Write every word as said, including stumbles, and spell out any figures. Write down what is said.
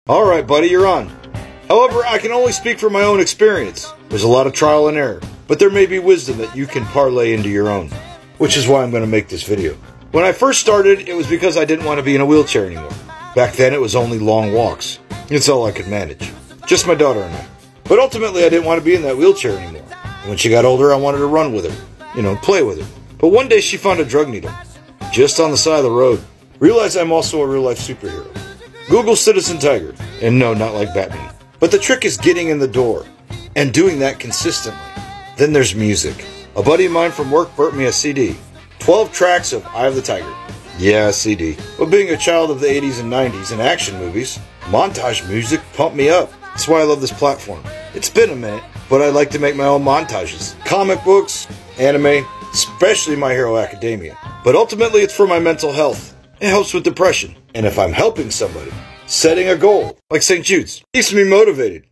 Alright buddy, you're on. However, I can only speak from my own experience. There's a lot of trial and error, but there may be wisdom that you can parlay into your own. Which is why I'm going to make this video. When I first started, it was because I didn't want to be in a wheelchair anymore. Back then it was only long walks. It's all I could manage. Just my daughter and I. But ultimately I didn't want to be in that wheelchair anymore. When she got older I wanted to run with her. You know, play with her. But one day she found a drug needle. Just on the side of the road. Realized I'm also a real life superhero. Google Citizen Tiger. And no, not like Batman. But the trick is getting in the door. And doing that consistently. Then there's music. A buddy of mine from work burnt me a C D. twelve tracks of Eye of the Tiger. Yeah, C D. But being a child of the eighties and nineties and action movies, montage music pumped me up. That's why I love this platform. It's been a minute, but I like to make my own montages. Comic books, anime, especially My Hero Academia. But ultimately it's for my mental health. It helps with depression. And if I'm helping somebody, setting a goal, like Saint Jude's, keeps me motivated.